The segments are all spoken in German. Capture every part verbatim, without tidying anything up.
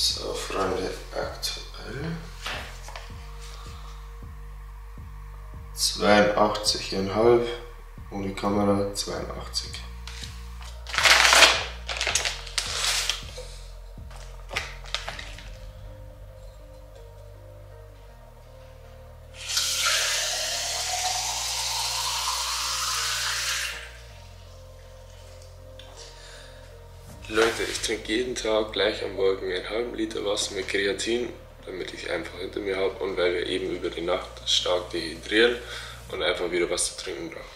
So, Freunde, aktuell zweiundachtzig Komma fünf, ohne Kamera zweiundachtzig. Leute, ich trinke jeden Tag gleich am Morgen einen halben Liter Wasser mit Kreatin, damit ich es einfach hinter mir habe und weil wir eben über die Nacht stark dehydrieren und einfach wieder was zu trinken brauchen.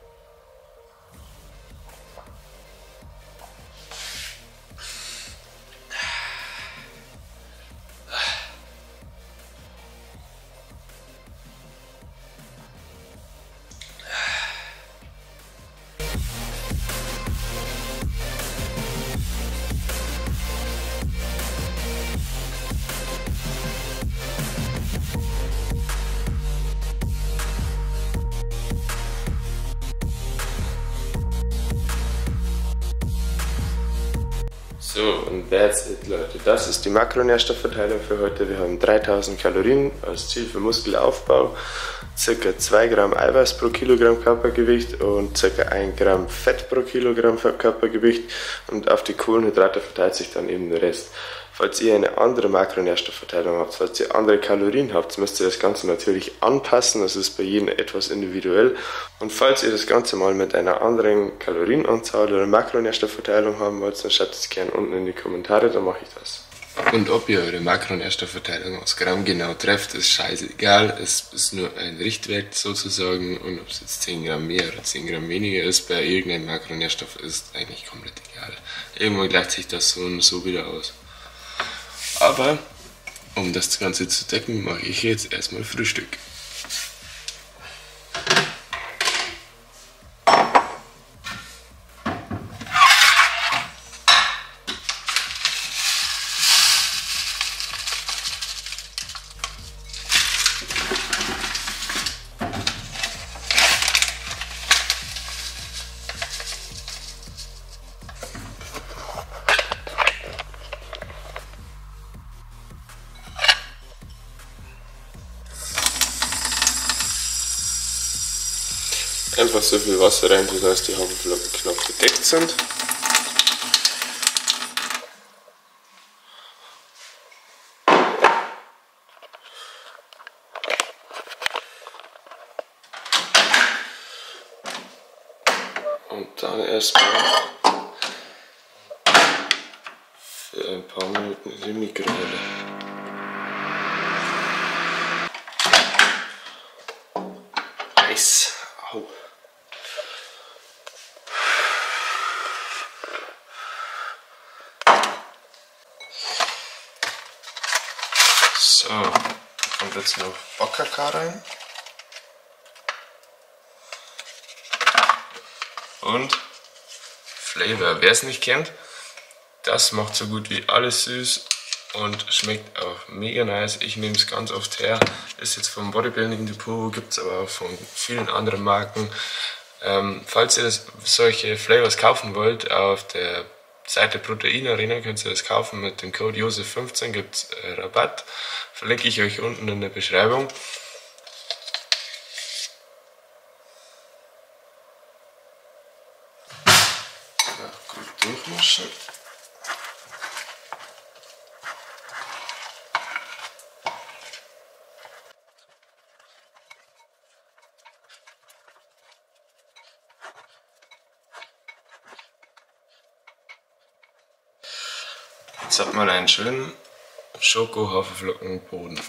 So, und that's it, Leute. Das ist die Makronährstoffverteilung für heute. Wir haben dreitausend Kalorien als Ziel für Muskelaufbau, ca. zwei Gramm Eiweiß pro Kilogramm Körpergewicht und ca. ein Gramm Fett pro Kilogramm Körpergewicht, und auf die Kohlenhydrate verteilt sich dann eben der Rest. Falls ihr eine andere Makronährstoffverteilung habt, falls ihr andere Kalorien habt, müsst ihr das Ganze natürlich anpassen. Das ist bei jedem etwas individuell. Und falls ihr das Ganze mal mit einer anderen Kalorienanzahl oder Makronährstoffverteilung haben wollt, dann schreibt es gerne unten in die Kommentare, dann mache ich das. Und ob ihr eure Makronährstoffverteilung aus Gramm genau trefft, ist scheißegal. Es ist nur ein Richtwert sozusagen, und ob es jetzt zehn Gramm mehr oder zehn Gramm weniger ist, bei irgendeinem Makronährstoff ist eigentlich komplett egal. Irgendwann gleicht sich das so und so wieder aus. Aber um das Ganze zu decken, mache ich jetzt erstmal Frühstück. Einfach so viel Wasser rein, sodass die Haferflocken knapp gedeckt sind. Und dann erstmal für ein paar Minuten in die Mikrowelle. Heiß. Au. So, da kommt jetzt noch Backkakao rein. Und Flavor, wer es nicht kennt, das macht so gut wie alles süß und schmeckt auch mega nice. Ich nehme es ganz oft her, ist jetzt vom Bodybuilding Depot, gibt es aber auch von vielen anderen Marken. Ähm, falls ihr das, solche Flavors kaufen wollt, auf der Seite Protein Arena könnt ihr das kaufen. Mit dem Code Josef fünfzehn gibt es äh, Rabatt. Verlinke ich euch unten in der Beschreibung. Ja, gut durchmischen. Jetzt hat man einen schönen Schoko-Haferflockenboden.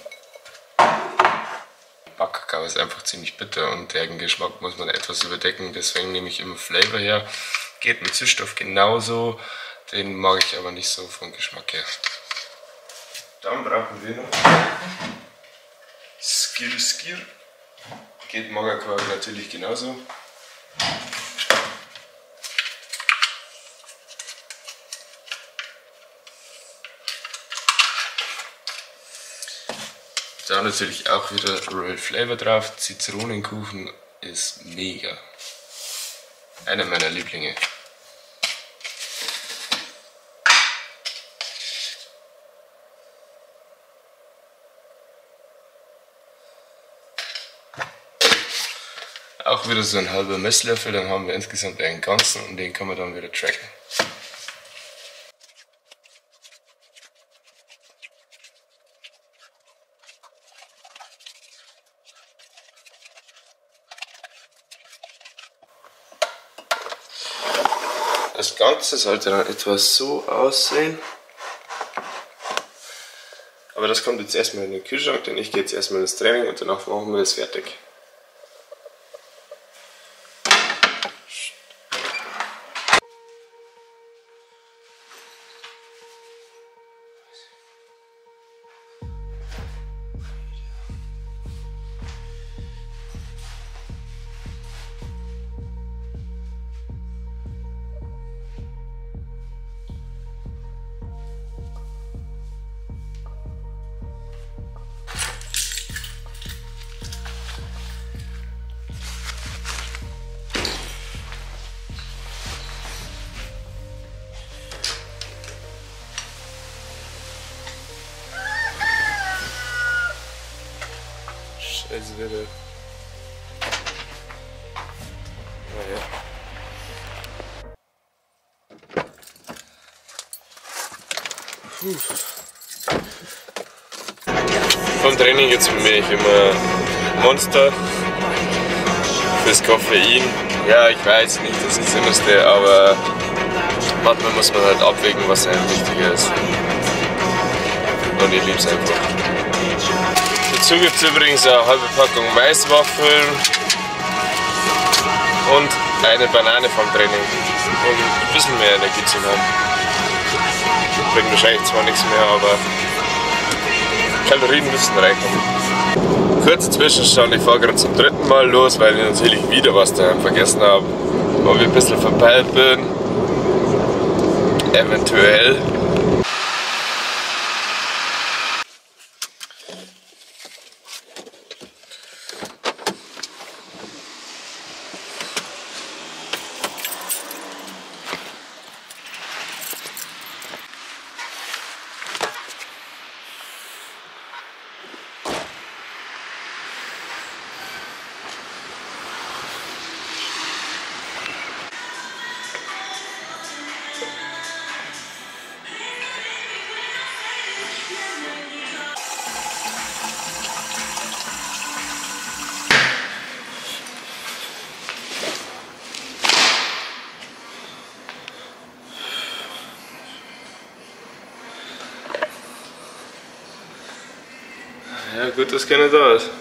Backkakao ist einfach ziemlich bitter und deren Geschmack muss man etwas überdecken, deswegen nehme ich immer Flavor her. Geht mit Süßstoff genauso, den mag ich aber nicht so vom Geschmack her. Dann brauchen wir noch Skir Skir. Geht Magerquark natürlich genauso. Da natürlich auch wieder Royal Flavor drauf. Zitronenkuchen ist mega. Einer meiner Lieblinge. Auch wieder so ein halber Messlöffel, dann haben wir insgesamt einen ganzen und den kann man dann wieder tracken. Das Ganze sollte dann etwas so aussehen. Aber das kommt jetzt erstmal in den Kühlschrank, denn ich gehe jetzt erstmal ins Training und danach machen wir das fertig. Also wieder. Naja. Puh. Vom Training jetzt für mich immer Monster fürs Koffein. Ja, ich weiß nicht das Gesündeste, aber manchmal muss man halt abwägen, was einem wichtiger ist. Und ich lieb's einfach. Dazu gibt es übrigens eine halbe Packung Maiswaffeln und eine Banane vom Training, um ein bisschen mehr Energie zu haben. Bringt wahrscheinlich zwar nichts mehr, aber Kalorien müssen reinkommen. Kurzer Zwischenstand, ich fahre gerade zum dritten Mal los, weil ich natürlich wieder was daheim vergessen habe. Ob ich ein bisschen verpeilt bin, eventuell. Ja, gut, dass keiner da ist.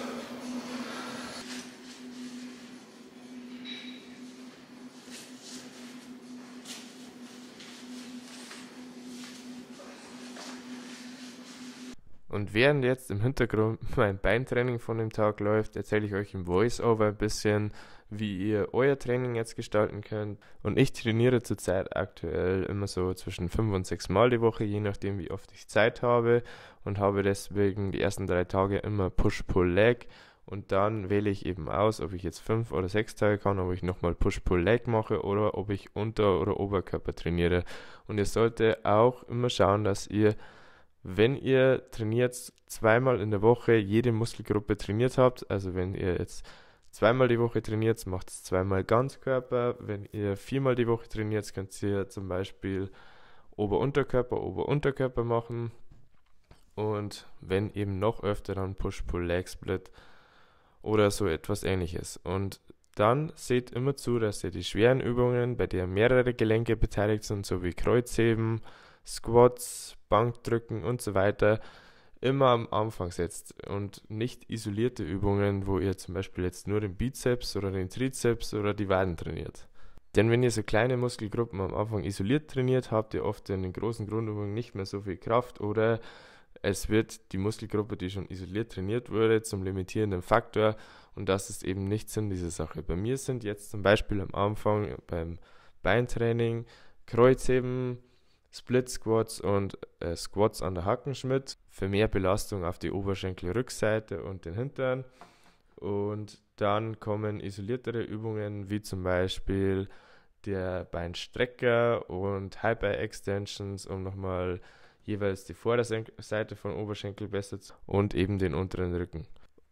Und während jetzt im Hintergrund mein Beintraining von dem Tag läuft, erzähle ich euch im Voice-Over ein bisschen, wie ihr euer Training jetzt gestalten könnt. Und ich trainiere zurzeit aktuell immer so zwischen fünf und sechs Mal die Woche, je nachdem wie oft ich Zeit habe, und habe deswegen die ersten drei Tage immer Push-Pull-Leg, und dann wähle ich eben aus, ob ich jetzt fünf oder sechs Tage kann, ob ich nochmal Push-Pull-Leg mache oder ob ich Unter- oder Oberkörper trainiere. Und ihr solltet auch immer schauen, dass ihr, wenn ihr trainiert, zweimal in der Woche jede Muskelgruppe trainiert habt. Also wenn ihr jetzt zweimal die Woche trainiert, macht es zweimal Ganzkörper. Wenn ihr viermal die Woche trainiert, könnt ihr zum Beispiel Ober-Unterkörper, Ober-Unterkörper machen. Und wenn eben noch öfter, dann Push-Pull-Leg-Split oder so etwas Ähnliches. Und dann seht immer zu, dass ihr die schweren Übungen, bei denen mehrere Gelenke beteiligt sind, so wie Kreuzheben, Squats, Bankdrücken und so weiter, immer am Anfang setzt und nicht isolierte Übungen, wo ihr zum Beispiel jetzt nur den Bizeps oder den Trizeps oder die Waden trainiert. Denn wenn ihr so kleine Muskelgruppen am Anfang isoliert trainiert, habt ihr oft in den großen Grundübungen nicht mehr so viel Kraft, oder es wird die Muskelgruppe, die schon isoliert trainiert wurde, zum limitierenden Faktor, und das ist eben nicht Sinn dieser Sache. Bei mir sind jetzt zum Beispiel am Anfang beim Beintraining Kreuzheben, Split Squats und äh, Squats an der Hackenschmidt für mehr Belastung auf die Oberschenkelrückseite und den Hintern. Und dann kommen isoliertere Übungen wie zum Beispiel der Beinstrecker und High-By-Extensions, um nochmal jeweils die Vorderseite von Oberschenkel besser zu und eben den unteren Rücken.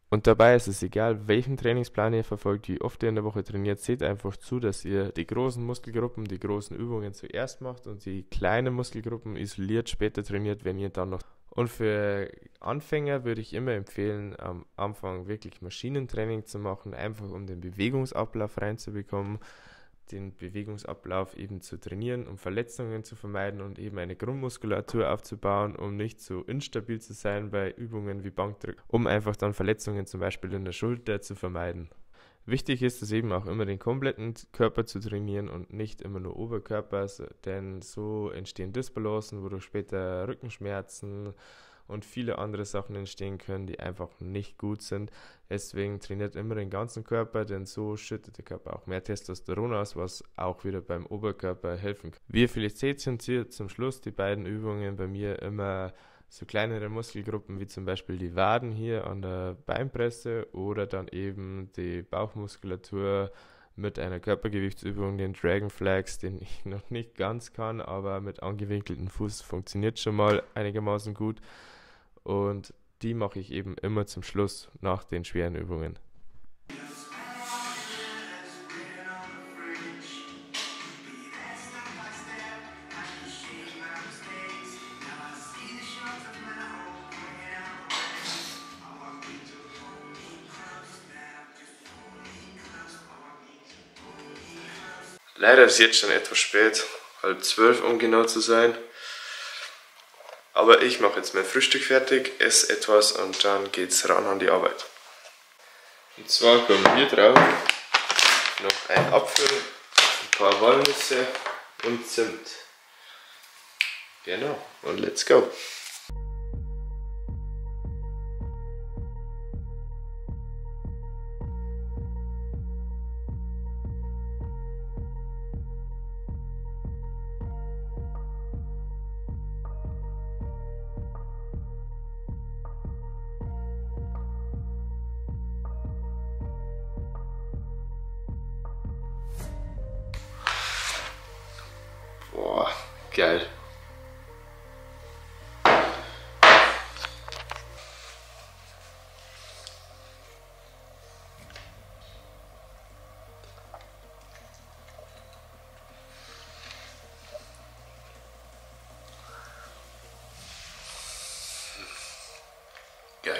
Und dabei ist es egal, welchen Trainingsplan ihr verfolgt, wie oft ihr in der Woche trainiert, seht einfach zu, dass ihr die großen Muskelgruppen, die großen Übungen zuerst macht und die kleinen Muskelgruppen isoliert später trainiert, wenn ihr dann noch. Und für Anfänger würde ich immer empfehlen, am Anfang wirklich Maschinentraining zu machen, einfach um den Bewegungsablauf reinzubekommen, den Bewegungsablauf eben zu trainieren, um Verletzungen zu vermeiden und eben eine Grundmuskulatur aufzubauen, um nicht so instabil zu sein bei Übungen wie Bankdrücken, um einfach dann Verletzungen zum Beispiel in der Schulter zu vermeiden. Wichtig ist es eben auch immer, den kompletten Körper zu trainieren und nicht immer nur Oberkörper, denn so entstehen Dysbalancen, wodurch später Rückenschmerzen und viele andere Sachen entstehen können, die einfach nicht gut sind. Deswegen trainiert immer den ganzen Körper, denn so schüttet der Körper auch mehr Testosteron aus, was auch wieder beim Oberkörper helfen kann. Wie ihr vielleicht seht, sind hier zum Schluss die beiden Übungen bei mir immer so kleinere Muskelgruppen, wie zum Beispiel die Waden hier an der Beinpresse oder dann eben die Bauchmuskulatur mit einer Körpergewichtsübung, den Dragon Flags, den ich noch nicht ganz kann, aber mit angewinkeltem Fuß funktioniert schon mal einigermaßen gut. Und die mache ich eben immer zum Schluss nach den schweren Übungen. Leider ist es jetzt schon etwas spät, halb zwölf um genau zu sein. Aber ich mache jetzt mein Frühstück fertig, esse etwas und dann geht's ran an die Arbeit. Und zwar kommen hier drauf noch ein Apfel, ein paar Walnüsse und Zimt. Genau, und let's go! Boah, geil. Geil.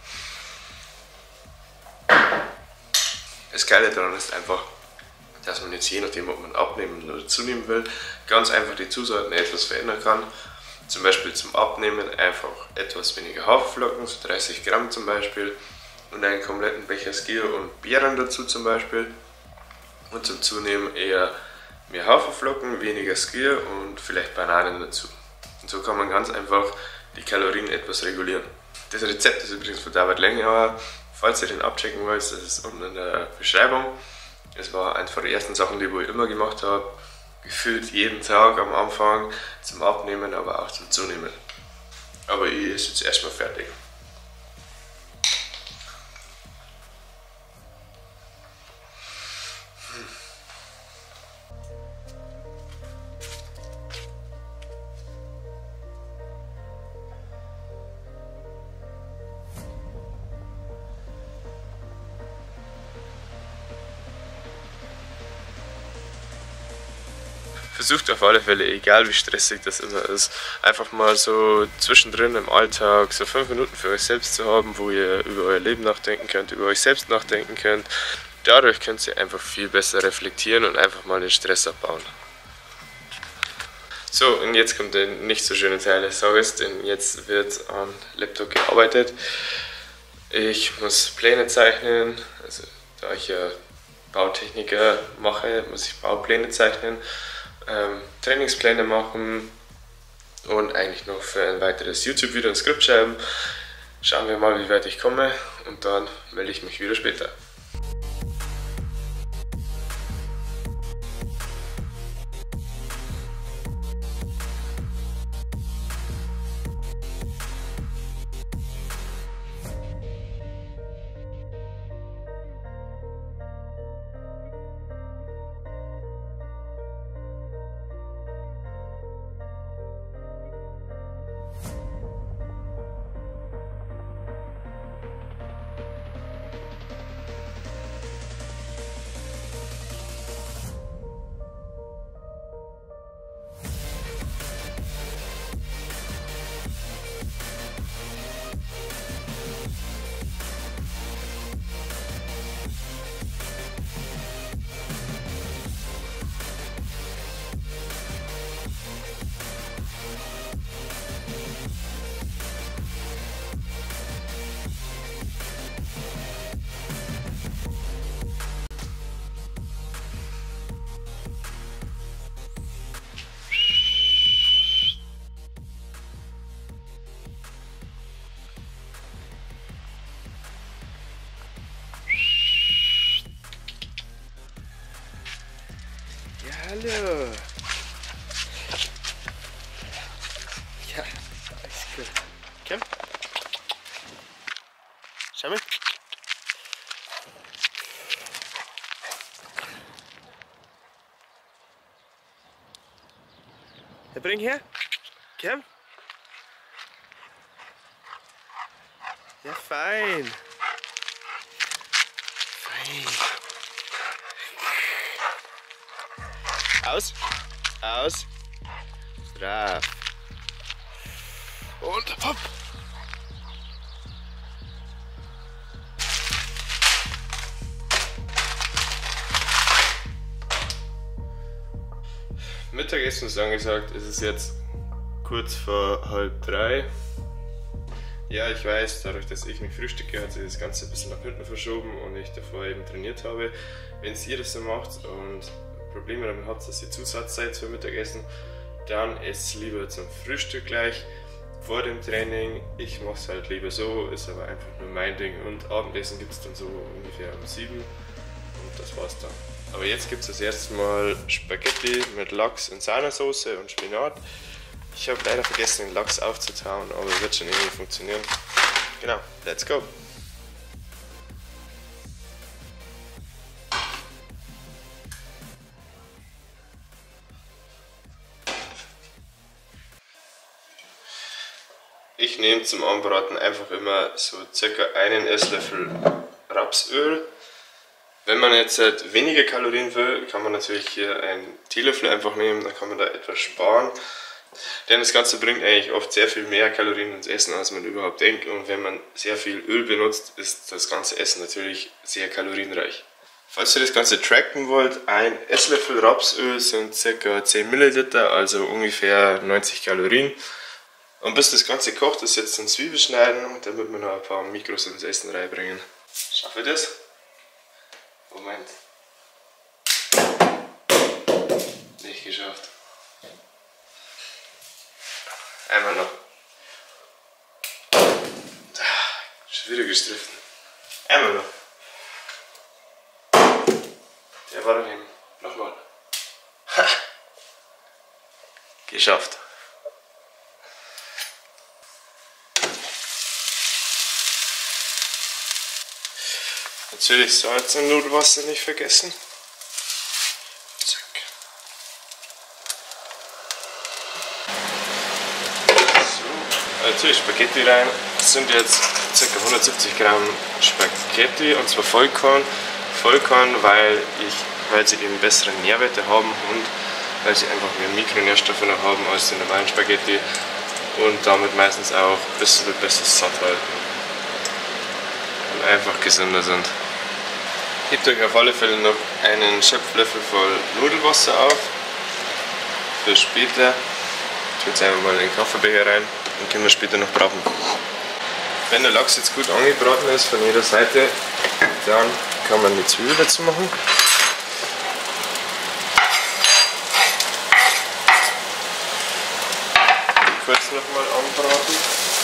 Das Geile daran ist einfach, dass man jetzt je nachdem, ob man abnehmen oder zunehmen will, ganz einfach die Zutaten etwas verändern kann. Zum Beispiel zum Abnehmen einfach etwas weniger Haferflocken, so dreißig Gramm zum Beispiel, und einen kompletten Becher Skier und Beeren dazu zum Beispiel. Und zum Zunehmen eher mehr Haferflocken, weniger Skier und vielleicht Bananen dazu. Und so kann man ganz einfach die Kalorien etwas regulieren. Das Rezept ist übrigens von David Lengauer. Falls ihr den abchecken wollt, das ist unten in der Beschreibung. Es war eine von den ersten Sachen, die ich immer gemacht habe. Gefühlt jeden Tag am Anfang zum Abnehmen, aber auch zum Zunehmen. Aber ich ist jetzt erstmal fertig. Versucht auf alle Fälle, egal wie stressig das immer ist, einfach mal so zwischendrin im Alltag so fünf Minuten für euch selbst zu haben, wo ihr über euer Leben nachdenken könnt, über euch selbst nachdenken könnt. Dadurch könnt ihr einfach viel besser reflektieren und einfach mal den Stress abbauen. So, und jetzt kommt der nicht so schöne Teil des Tages, denn jetzt wird am Laptop gearbeitet. Ich muss Pläne zeichnen, also da ich ja Bautechniker mache, muss ich Baupläne zeichnen. Ähm, Trainingspläne machen und eigentlich noch für ein weiteres YouTube-Video ein Skript schreiben. Schauen wir mal, wie weit ich komme, und dann melde ich mich wieder später. Hallo. Ja, ist gut. Komm. Schau mal. Ja, bring her. Komm. Ja, fein. Fein. Aus. Aus. Brav. Und hopp. Mittagessen ist angesagt, es ist jetzt kurz vor halb drei. Ja, ich weiß, dadurch, dass ich nicht frühstücke, hat sich das Ganze ein bisschen nach hinten verschoben und ich davor eben trainiert habe. Wenn ihr das so macht und Probleme damit habt, dass ihr Zusatz seid für Mittagessen, dann esst lieber zum Frühstück gleich vor dem Training. Ich mache es halt lieber so, ist aber einfach nur mein Ding. Und Abendessen gibt es dann so ungefähr um sieben und das war's dann. Aber jetzt gibt es das erste Mal Spaghetti mit Lachs in Sahnesoße und Spinat. Ich habe leider vergessen, den Lachs aufzutauen, aber wird schon irgendwie funktionieren. Genau, let's go! Ich nehme zum Anbraten einfach immer so circa einen Esslöffel Rapsöl. Wenn man jetzt halt weniger Kalorien will, kann man natürlich hier einen Teelöffel einfach nehmen, dann kann man da etwas sparen. Denn das Ganze bringt eigentlich oft sehr viel mehr Kalorien ins Essen, als man überhaupt denkt. Und wenn man sehr viel Öl benutzt, ist das ganze Essen natürlich sehr kalorienreich. Falls ihr das Ganze tracken wollt, ein Esslöffel Rapsöl sind ca. zehn Milliliter, also ungefähr neunzig Kalorien. Und bis das Ganze kocht, ist jetzt ein Zwiebel schneiden, damit wir noch ein paar Mikros ins Essen reinbringen. Schaffe ich das? Moment. Nicht geschafft. Einmal noch. Schwierig gestriffen. Einmal noch. Der war daneben. Nochmal. Ha! Geschafft. Natürlich Salz und Nudelwasser nicht vergessen. Zack. So, natürlich Spaghetti rein. Das sind jetzt ca. hundertsiebzig Gramm Spaghetti und zwar Vollkorn. Vollkorn, weil, ich, weil sie eben bessere Nährwerte haben und weil sie einfach mehr Mikronährstoffe noch haben als die normalen Spaghetti und damit meistens auch ein bisschen besser satt halten und einfach gesünder sind. Gebt euch auf alle Fälle noch einen Schöpflöffel voll Nudelwasser auf für später. Ich tue jetzt einfach mal in den Kaffeebecher rein und können wir später noch brauchen. Wenn der Lachs jetzt gut angebraten ist von jeder Seite, dann kann man die Zwiebel dazu machen. Kurz nochmal anbraten.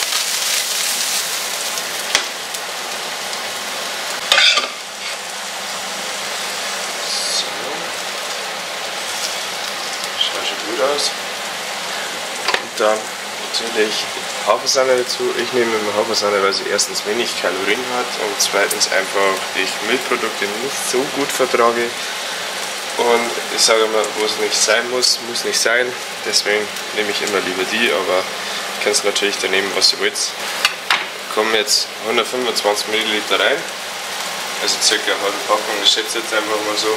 Aus. Und dann natürlich Hafersahne dazu. Ich nehme immer Hafersahne, weil sie erstens wenig Kalorien hat und zweitens einfach ich Milchprodukte nicht so gut vertrage. Und ich sage immer, wo es nicht sein muss, muss nicht sein. Deswegen nehme ich immer lieber die, aber ihr könnt es natürlich da nehmen, was ihr wollt. Kommen jetzt hundertfünfundzwanzig Milliliter rein, also circa eine halbe Packung, ich schätze jetzt einfach mal so.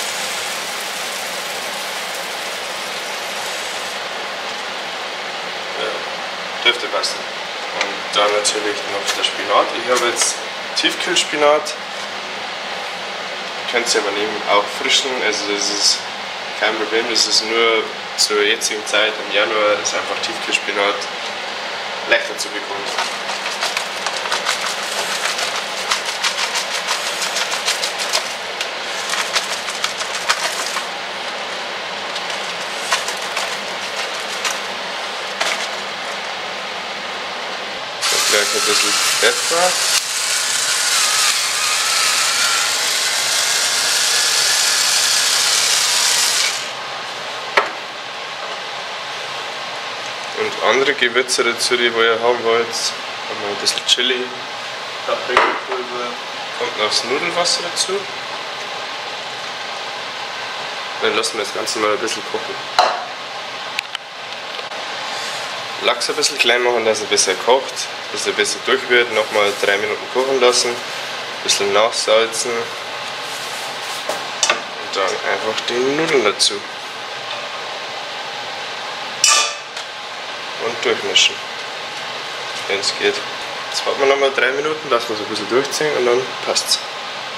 Dürfte passen. Und dann natürlich noch der Spinat. Ich habe jetzt Tiefkühlspinat. Könnt ihr aber nehmen, auch frischen. Also das ist kein Problem. Das ist nur zur jetzigen Zeit im Januar ist einfach Tiefkühlspinat leichter zu bekommen. Gleich ein bisschen Pfeffer. andere Gewürze dazu, die ihr haben wollt. Haben wir ein bisschen Chili, Paprikapulver, kommt noch das Nudelwasser dazu. Dann lassen wir das Ganze mal ein bisschen kochen. Lachs ein bisschen klein machen, dass er besser kocht, dass er besser durch wird. Nochmal drei Minuten kochen lassen, ein bisschen nachsalzen und dann einfach die Nudeln dazu. Und durchmischen, wenn es geht. Jetzt warten wir nochmal drei Minuten, lassen wir es ein bisschen durchziehen und dann passt es.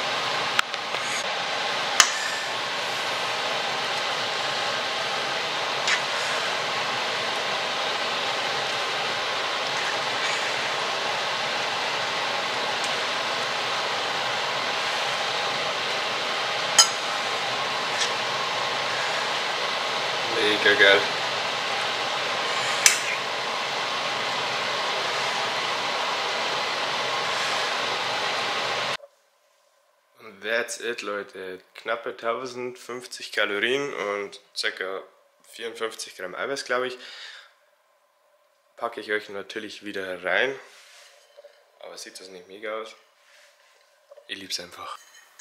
Mega geil. Und that's it, Leute. Knappe tausendfünfzig Kalorien und ca. vierundfünfzig Gramm Eiweiß, glaube ich. Packe ich euch natürlich wieder rein. Aber sieht das nicht mega aus? Ich lieb's einfach.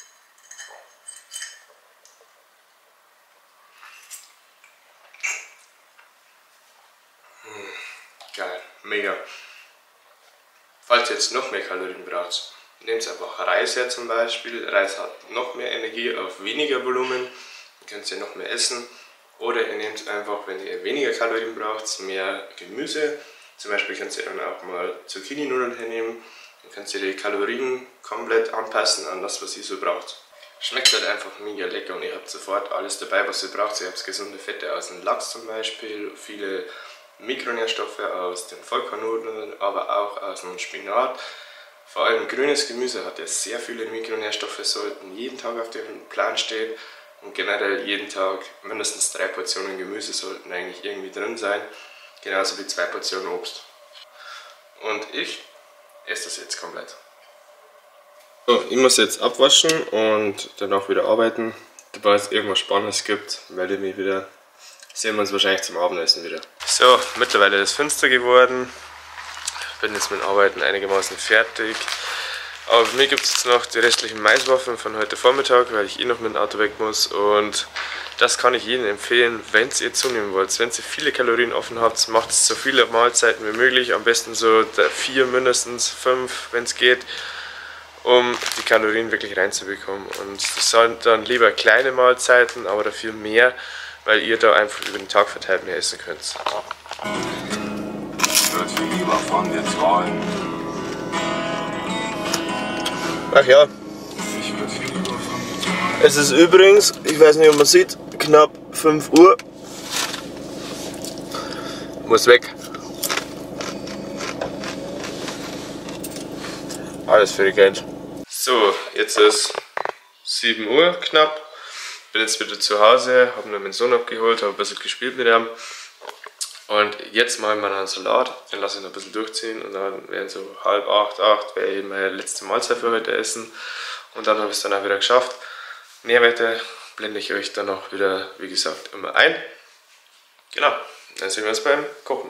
Geil, mega. Falls ihr jetzt noch mehr Kalorien braucht, nehmt einfach Reis her zum Beispiel. Reis hat noch mehr Energie auf weniger Volumen, dann könnt ihr noch mehr essen. Oder ihr nehmt einfach, wenn ihr weniger Kalorien braucht, mehr Gemüse. Zum Beispiel könnt ihr dann auch mal Zucchini-Nudeln hernehmen. Dann könnt ihr die Kalorien komplett anpassen an das, was ihr so braucht. Schmeckt halt einfach mega lecker und ihr habt sofort alles dabei, was ihr braucht. Ihr habt gesunde Fette aus dem Lachs zum Beispiel, viele Mikronährstoffe aus den Vollkornnudeln, aber auch aus dem Spinat. Vor allem grünes Gemüse hat ja sehr viele Mikronährstoffe, sollten jeden Tag auf dem Plan stehen und generell jeden Tag mindestens drei Portionen Gemüse sollten eigentlich irgendwie drin sein, genauso wie zwei Portionen Obst. Und ich esse das jetzt komplett. So, ich muss jetzt abwaschen und danach wieder arbeiten. Dabei es irgendwas Spannendes gibt, melde ich mich wieder. Sehen wir uns wahrscheinlich zum Abendessen wieder. So, mittlerweile ist es finster geworden. Bin jetzt mit dem Arbeiten einigermaßen fertig. Aber für mich gibt es jetzt noch die restlichen Maiswaffeln von heute Vormittag, weil ich eh noch mit dem Auto weg muss. Und das kann ich jedem empfehlen, wenn ihr zunehmen wollt. Wenn ihr viele Kalorien offen habt, macht so viele Mahlzeiten wie möglich. Am besten so vier, mindestens fünf, wenn es geht, um die Kalorien wirklich reinzubekommen. Und das sind dann lieber kleine Mahlzeiten, aber dafür mehr, weil ihr da einfach über den Tag verteilt mehr essen könnt. Ich würde viel lieber von dir träumen. Ach ja. Ich würde viel lieber von dir träumen. Es ist übrigens, ich weiß nicht, ob man sieht, knapp fünf Uhr. Muss weg. Alles für die Geld. So, jetzt ist sieben Uhr knapp. Bin jetzt wieder zu Hause, habe nur meinen Sohn abgeholt, habe ein bisschen gespielt mit ihm. Und jetzt machen wir einen Salat, den lasse ich noch ein bisschen durchziehen und dann werden so halb acht, acht, werde ich meine letzte Mahlzeit für heute essen. Und dann habe ich es dann auch wieder geschafft. Nährwerte blende ich euch dann auch wieder, wie gesagt, immer ein. Genau, dann sehen wir uns beim Kochen.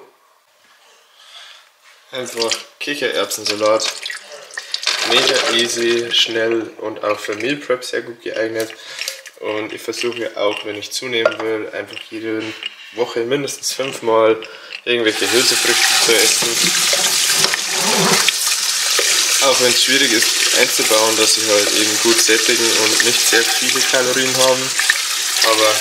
Einfach Kichererbsensalat. Mega easy, schnell und auch für Meal Prep sehr gut geeignet. Und ich versuche auch, wenn ich zunehmen will, einfach jede Woche mindestens fünfmal irgendwelche Hülsenfrüchte zu essen. Auch wenn es schwierig ist einzubauen, dass sie halt eben gut sättigen und nicht sehr viele Kalorien haben. Aber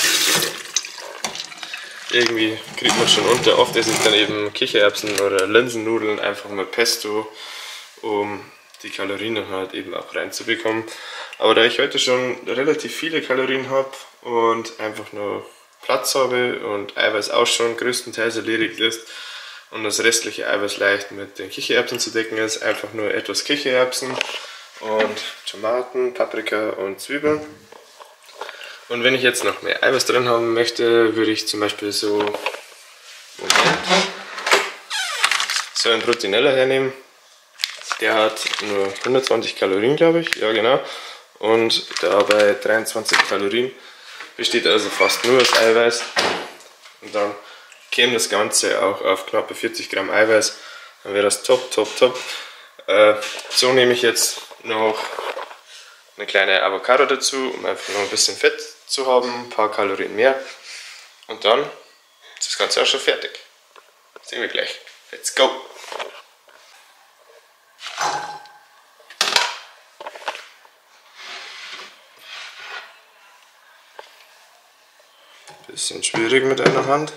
irgendwie kriegt man schon unter. Oft esse ich dann eben Kichererbsen oder Linsennudeln einfach mit Pesto, um die Kalorien dann halt eben auch reinzubekommen. Aber da ich heute schon relativ viele Kalorien habe und einfach nur Platz habe und Eiweiß auch schon größtenteils erledigt ist und das restliche Eiweiß leicht mit den Kichererbsen zu decken ist, einfach nur etwas Kichererbsen und Tomaten, Paprika und Zwiebeln. Und wenn ich jetzt noch mehr Eiweiß drin haben möchte, würde ich zum Beispiel so, Moment, so einen Proteinella hernehmen. Der hat nur hundertzwanzig Kalorien, glaube ich, ja genau. Und dabei dreiundzwanzig Kalorien, besteht also fast nur aus Eiweiß. Und dann käme das Ganze auch auf knappe vierzig Gramm Eiweiß, dann wäre das top, top, top. Äh, so nehme ich jetzt noch eine kleine Avocado dazu, um einfach noch ein bisschen Fett zu haben, ein paar Kalorien mehr. Und dann ist das Ganze auch schon fertig. Sehen wir gleich. Let's go! Bisschen schwierig mit einer Hand.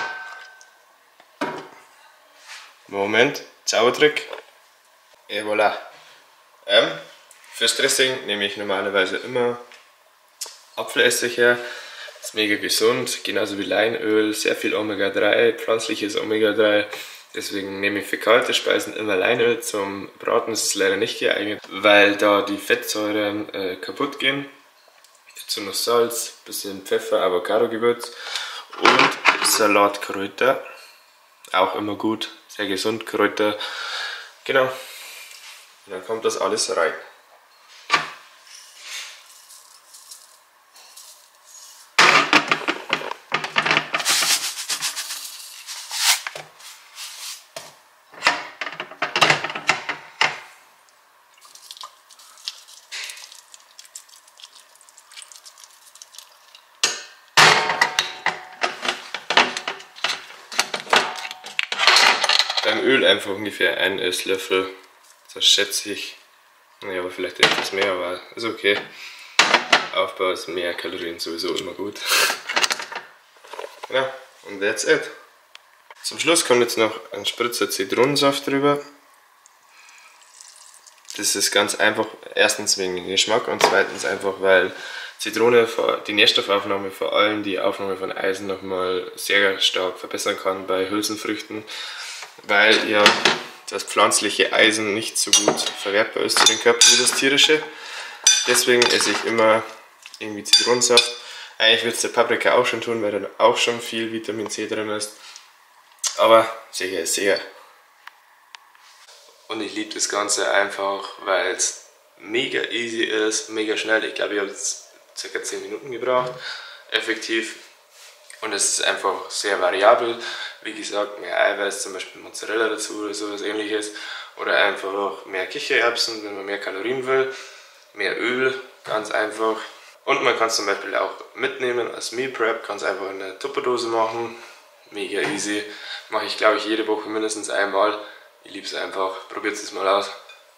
Moment, Zaubertrick. Et voilà. Ähm, fürs Dressing nehme ich normalerweise immer Apfelessig her. Ist mega gesund, genauso wie Leinöl, sehr viel Omega drei, pflanzliches Omega drei. Deswegen nehme ich für kalte Speisen immer Leinöl. Zum Braten ist es leider nicht geeignet, weil da die Fettsäuren äh, kaputt gehen. Dazu noch Salz, bisschen Pfeffer, Avocado-Gewürz und Salatkräuter. Auch immer gut, sehr gesund, Kräuter. Genau. Und dann kommt das alles rein. Beim Öl einfach ungefähr ein Esslöffel, das schätze ich, ja, aber vielleicht etwas mehr, aber ist okay. Aufbau ist mehr Kalorien sowieso immer gut. Ja, und that's it. Zum Schluss kommt jetzt noch ein Spritzer Zitronensaft drüber. Das ist ganz einfach, erstens wegen dem Geschmack und zweitens einfach, weil Zitrone die Nährstoffaufnahme, vor allem die Aufnahme von Eisen, nochmal sehr stark verbessern kann bei Hülsenfrüchten, weil ja das pflanzliche Eisen nicht so gut verwertbar ist zu den Körper wie das tierische. Deswegen esse ich immer irgendwie Zitronensaft. Eigentlich würde es der Paprika auch schon tun, weil dann auch schon viel Vitamin C drin ist. Aber sicher ist sicher. Und ich liebe das Ganze einfach, weil es mega easy ist, mega schnell. Ich glaube, ich habe jetzt ca. zehn Minuten gebraucht, effektiv. Und es ist einfach sehr variabel. Wie gesagt, mehr Eiweiß, zum Beispiel Mozzarella dazu oder sowas ähnliches. Oder einfach auch mehr Kichererbsen, wenn man mehr Kalorien will. Mehr Öl, ganz einfach. Und man kann es zum Beispiel auch mitnehmen als Meal Prep, kann es einfach in eine Tupperdose machen. Mega easy. Mache ich, glaube ich, jede Woche mindestens einmal. Ich liebe es einfach. Probiert es mal aus.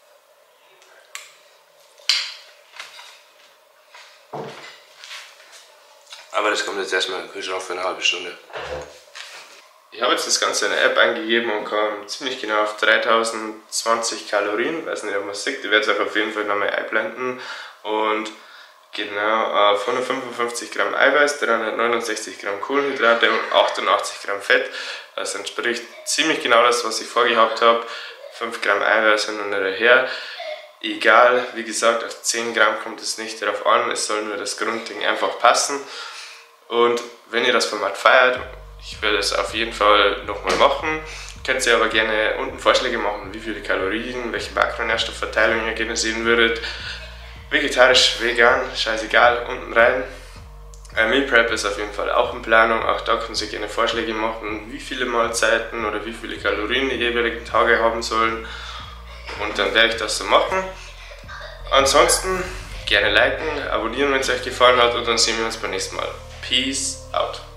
Aber das kommt jetzt erstmal in den Kühlschrank für eine halbe Stunde. Ich habe jetzt das Ganze in der App eingegeben und kam ziemlich genau auf dreitausendzwanzig Kalorien. Ich weiß nicht, ob man es sieht, ich werde es auch auf jeden Fall nochmal einblenden. Und genau auf hundertfünfundfünfzig Gramm Eiweiß, dreihundertneunundsechzig Gramm Kohlenhydrate und achtundachtzig Gramm Fett. Das entspricht ziemlich genau das, was ich vorgehabt habe. fünf Gramm Eiweiß hin und her. Egal, wie gesagt, auf zehn Gramm kommt es nicht darauf an, es soll nur das Grundding einfach passen. Und wenn ihr das Format feiert, ich werde es auf jeden Fall nochmal machen, könnt ihr aber gerne unten Vorschläge machen, wie viele Kalorien, welche Makronährstoffverteilung ihr gerne sehen würdet. Vegetarisch, vegan, scheißegal, unten rein. Ein Meal Prep ist auf jeden Fall auch in Planung, auch da können Sie gerne Vorschläge machen, wie viele Mahlzeiten oder wie viele Kalorien die jeweiligen Tage haben sollen. Und dann werde ich das so machen. Ansonsten gerne liken, abonnieren, wenn es euch gefallen hat und dann sehen wir uns beim nächsten Mal. Peace out.